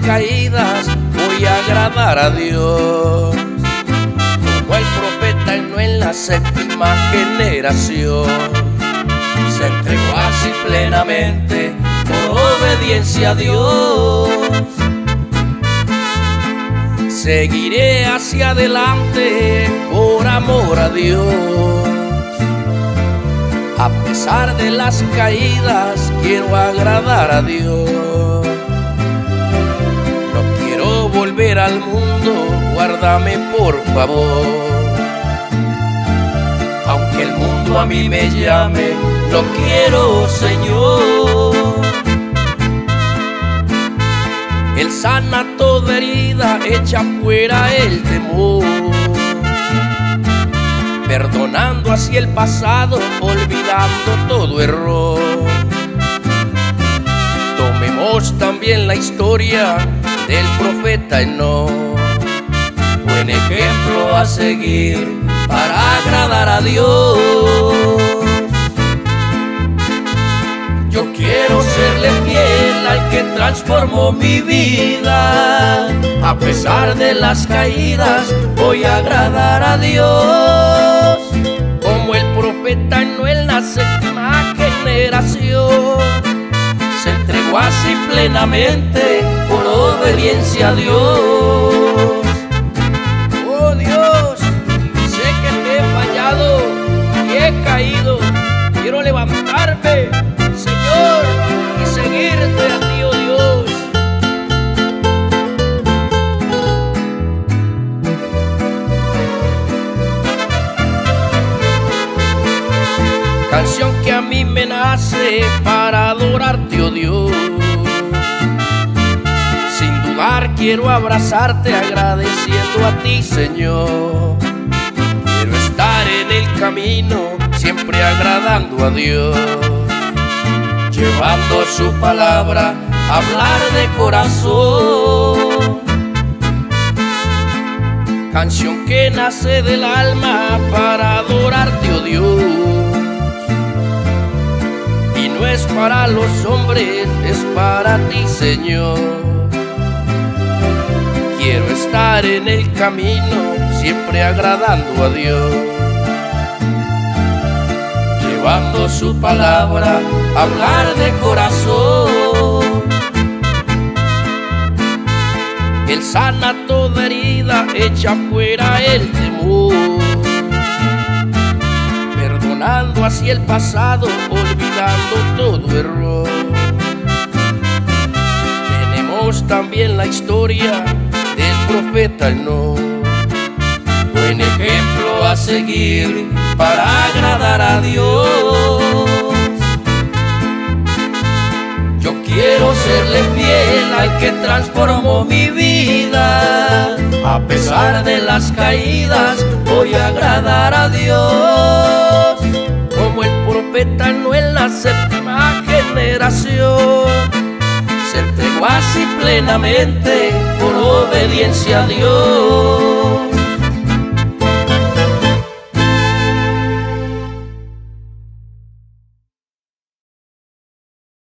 caídas voy a agradar a Dios. Como el profeta no en la séptima generación, se entregó así plenamente por obediencia a Dios. Seguiré hacia adelante por amor a Dios. A pesar de las caídas, quiero agradar a Dios. No quiero volver al mundo, guárdame por favor. Aunque el mundo a mí me llame, no quiero, Señor. Él sana toda herida, echa fuera el temor, perdonando así el pasado, olvidando todo error. Tomemos también la historia del profeta Enoc, buen ejemplo a seguir para agradar a Dios. Yo quiero serle fiel al que transformó mi vida. A pesar de las caídas, voy a agradar a Dios. Como el profeta Enoc en la séptima generación, se entregó así plenamente por obediencia a Dios. Oh Dios, sé que te he fallado y he caído. Quiero levantarme, Señor, y seguirte a ti, oh Dios. Canción que a mí me nace para adorarte, oh Dios. Sin dudar quiero abrazarte agradeciendo a ti, Señor. Quiero estar en el camino, siempre agradando a Dios, llevando su palabra, hablar de corazón. Canción que nace del alma para adorarte, oh Dios. Y no es para los hombres, es para ti, Señor. Quiero estar en el camino, siempre agradando a Dios, llevando su palabra, hablar de corazón. Él sana toda herida, echa fuera el temor, perdonando así el pasado, olvidando todo error. Tenemos también la historia del profeta Enoc, buen ejemplo a seguir para agradar a Dios. Yo quiero serle fiel al que transformó mi vida. A pesar de las caídas, voy a agradar a Dios. Como el profeta Enoc en la séptima generación, se entregó así plenamente por obediencia a Dios.